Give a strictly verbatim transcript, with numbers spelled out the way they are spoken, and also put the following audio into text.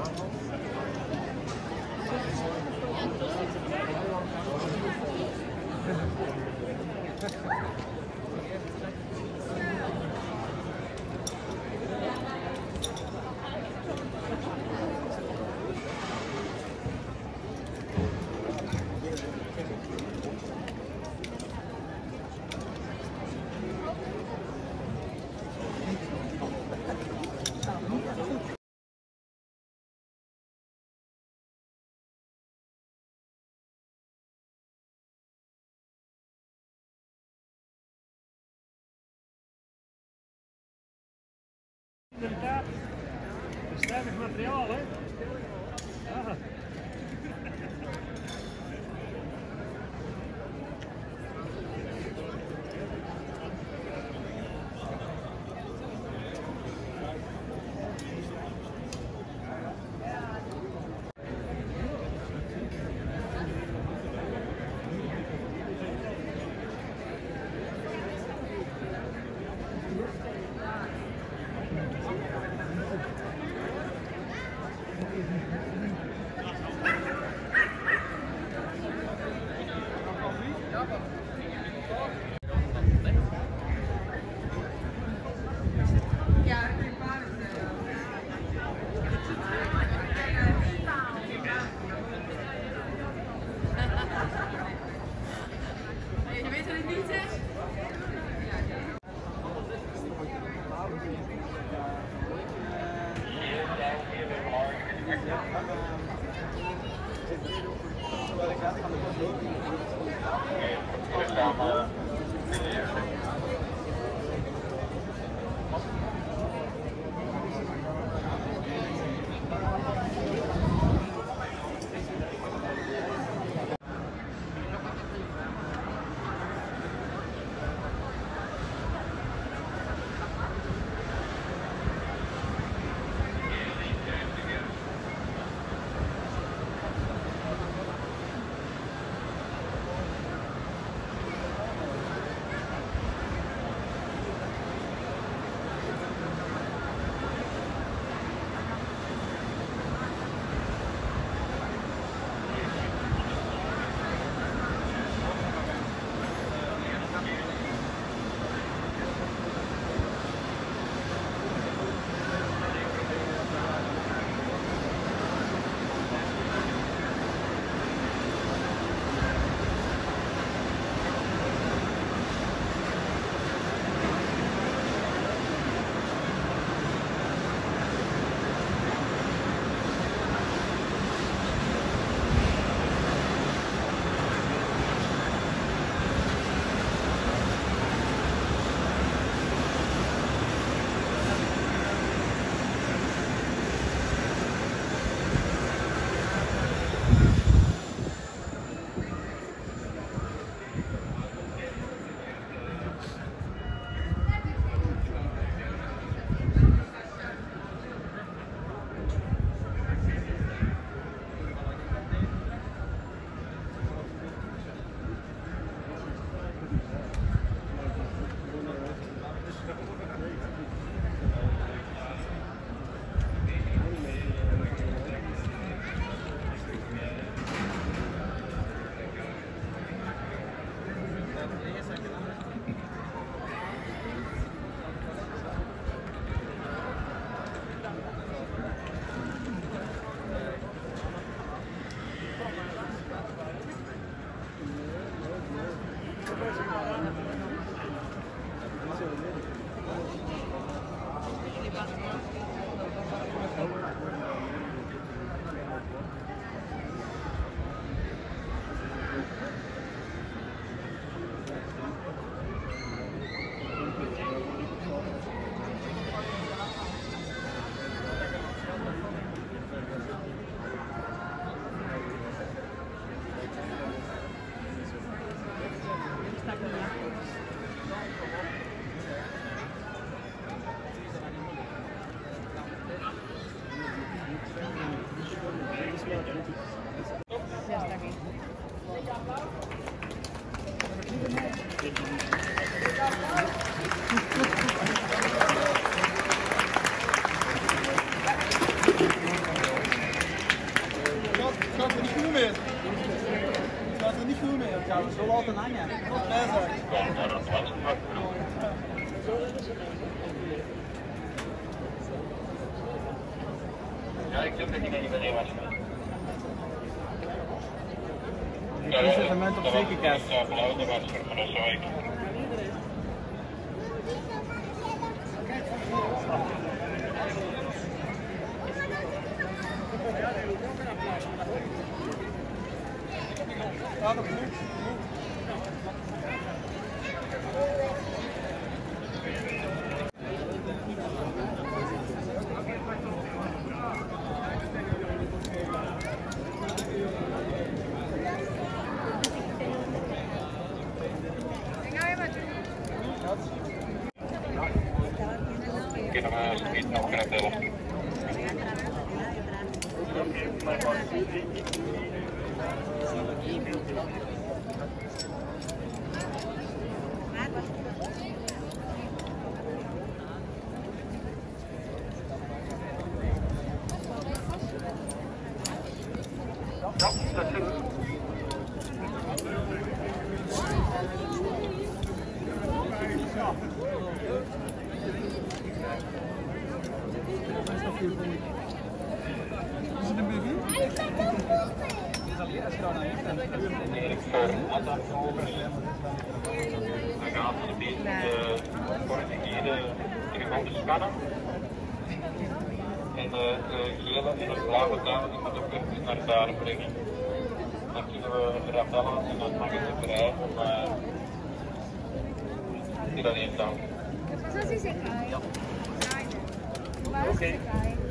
Inderdaad, stevig materiaal, hè? Ja. nanya. Ja, ik heb het niet meer was. Is het een moment op zeker kast? Ja, blauw, dat was voor de zooi. Ja, dat moet. Kunnen we niet nog kunnen tellen? Ja, dat is het. Is het een baby? Is al eerst gedaan aan je. Dan gaat het niet voor het verkeerde telefoon te scannen. En de gele en de blauwe duim die moet ook even naar daar brengen. Dan kunnen we eraf bellen en dan mag het vrij om die dan in te houden. Zo is het. Oké.